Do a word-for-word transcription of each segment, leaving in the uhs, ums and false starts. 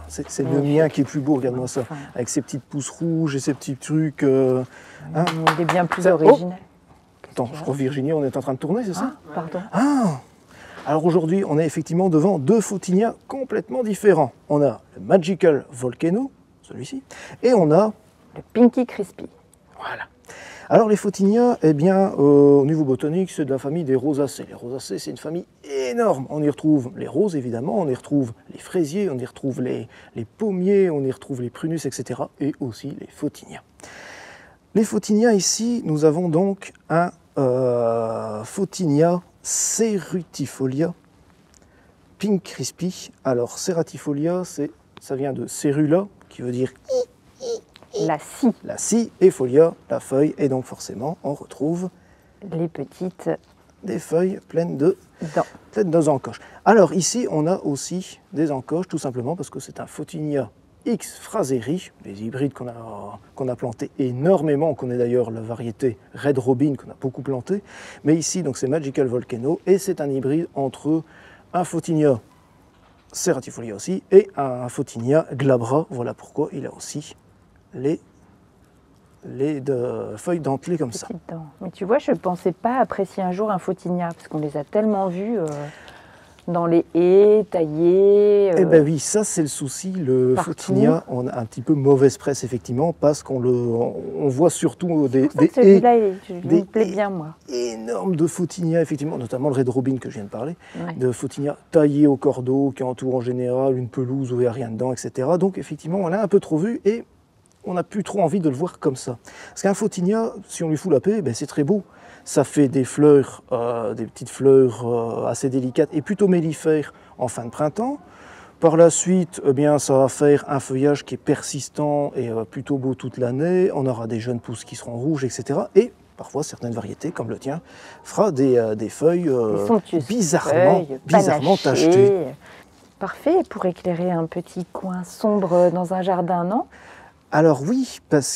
c'est le mien qui est plus beau, regarde-moi ça. Enfin. Avec ses petites pousses rouges et ses petits trucs. Euh, hein. Il est bien plus ça, original. Oh attends, je crois Virginie, on est en train de tourner, c'est ça? Ah, pardon. Ah. Alors aujourd'hui, on est effectivement devant deux Photinia complètement différents. On a le Magical Volcano, celui-ci, et on a... le Pinky Crispy. Voilà. Alors les Photinia, eh bien, euh, au niveau botanique, c'est de la famille des rosacées. Les rosacées, c'est une famille énorme. On y retrouve les roses, évidemment, on y retrouve les fraisiers, on y retrouve les, les pommiers, on y retrouve les prunus, et cetera. Et aussi les Photinia. Les Photinia, ici, nous avons donc un euh, Photinia Cerutifolia Pink Crispy. Alors, Ceratifolia, ça vient de Cerula, qui veut dire la scie. La scie et folia, la feuille, et donc forcément, on retrouve les petites des feuilles pleines de dents. Pleines de encoches. Alors ici, on a aussi des encoches, tout simplement parce que c'est un Photinia X Fraseri, les hybrides qu'on a, qu'on a plantés énormément. On connaît d'ailleurs la variété Red Robin qu'on a beaucoup planté. Mais ici, donc c'est Magical Volcano, et c'est un hybride entre un Photinia Ceratifolia aussi et un Photinia glabra. Voilà pourquoi il a aussi les, les de, feuilles dentelées comme ça. Dents. Mais tu vois, je ne pensais pas apprécier un jour un Photinia, parce qu'on les a tellement vus euh, dans les haies, taillés. Euh, eh bien oui, ça c'est le souci. Le partout. Photinia, on a un petit peu mauvaise presse effectivement, parce qu'on le, on voit surtout des, des celui-là, il des me plaît bien, moi. énormes de Photinia, effectivement, notamment le Red Robin que je viens de parler, Ouais. de Photinia taillés au cordeau, qui entourent en général une pelouse où il n'y a rien dedans, et cetera. Donc effectivement, on l'a un peu trop vu, et on n'a plus trop envie de le voir comme ça. Parce qu'un Photinia, si on lui fout la paix, ben c'est très beau. Ça fait des fleurs, euh, des petites fleurs euh, assez délicates et plutôt mellifères en fin de printemps. Par la suite, eh bien, ça va faire un feuillage qui est persistant et euh, plutôt beau toute l'année. On aura des jeunes pousses qui seront rouges, et cetera. Et parfois, certaines variétés, comme le tien, fera des, euh, des feuilles euh, bizarrement, feuilles, bizarrement panachées. tachetées. Parfait pour éclairer un petit coin sombre dans un jardin, non? Alors oui, parce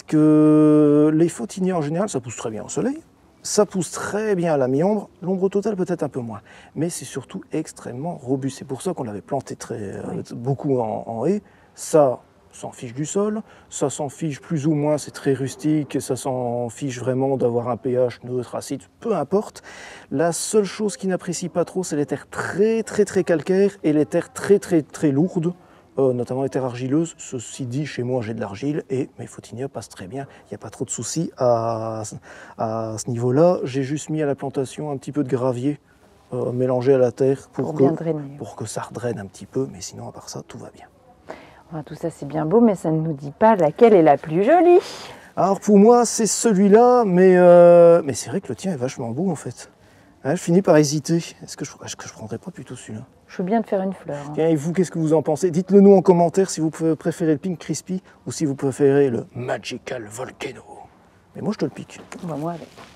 que les Photinia en général, ça pousse très bien au soleil, ça pousse très bien à la mi-ombre, l'ombre totale peut-être un peu moins, mais c'est surtout extrêmement robuste. C'est pour ça qu'on l'avait planté très, oui. euh, beaucoup en, en haie. Ça s'en fiche du sol, ça s'en fiche plus ou moins, c'est très rustique, ça s'en fiche vraiment d'avoir un pH neutre, acide, peu importe. La seule chose qu'il n'apprécie pas trop, c'est les terres très très très calcaires et les terres très très très lourdes. Euh, notamment les terres argileuses. Ceci dit, chez moi j'ai de l'argile et mes Photinia passent très bien. Il n'y a pas trop de soucis à, à ce niveau-là. J'ai juste mis à la plantation un petit peu de gravier euh, mélangé à la terre pour, pour, que, bien drainer. pour que ça redraine un petit peu, mais sinon à part ça, tout va bien. Enfin, tout ça c'est bien beau, mais ça ne nous dit pas laquelle est la plus jolie. Alors pour moi c'est celui-là, mais, euh, mais c'est vrai que le tien est vachement beau en fait. Hein, je finis par hésiter. Est-ce que je ne je prendrais pas plutôt celui-là? Je veux bien te faire une fleur. Hein. Tiens, et vous, qu'est-ce que vous en pensez? Dites-le nous en commentaire si vous préférez le Pink Crispy ou si vous préférez le Magical Volcano. Mais moi, je te le pique. Bah, moi avec.